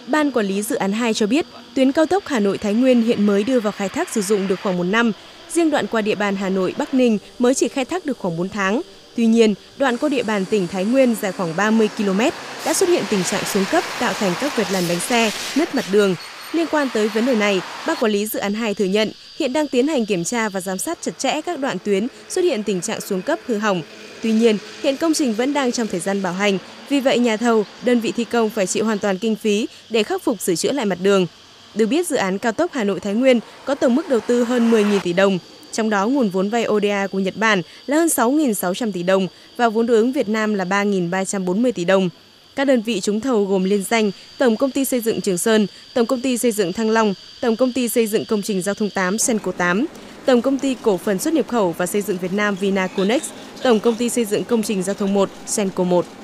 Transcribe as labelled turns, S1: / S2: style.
S1: Ban Quản lý Dự án 2 cho biết, tuyến cao tốc Hà Nội - Thái Nguyên hiện mới đưa vào khai thác sử dụng được khoảng 1 năm. Riêng đoạn qua địa bàn Hà Nội - Bắc Ninh mới chỉ khai thác được khoảng 4 tháng. Tuy nhiên, đoạn qua địa bàn tỉnh Thái Nguyên dài khoảng 30 km đã xuất hiện tình trạng xuống cấp, tạo thành các vệt lằn bánh xe, nứt mặt đường. Liên quan tới vấn đề này, Ban Quản lý Dự án 2 thừa nhận hiện đang tiến hành kiểm tra và giám sát chặt chẽ các đoạn tuyến xuất hiện tình trạng xuống cấp, hư hỏng. Tuy nhiên, hiện công trình vẫn đang trong thời gian bảo hành, vì vậy nhà thầu, đơn vị thi công phải chịu hoàn toàn kinh phí để khắc phục sửa chữa lại mặt đường. Được biết, dự án cao tốc Hà Nội - Thái Nguyên có tổng mức đầu tư hơn 10.000 tỷ đồng, trong đó nguồn vốn vay ODA của Nhật Bản là hơn 6.600 tỷ đồng và vốn đối ứng Việt Nam là 3.340 tỷ đồng. Các đơn vị trúng thầu gồm liên danh Tổng Công ty Xây dựng Trường Sơn, Tổng Công ty Xây dựng Thăng Long, Tổng Công ty Xây dựng Công trình Giao thông 8 Senco 8, Tổng Công ty Cổ phần Xuất nhập khẩu và Xây dựng Việt Nam Vinaconex, Tổng Công ty Xây dựng Công trình Giao thông 1 Senco 1.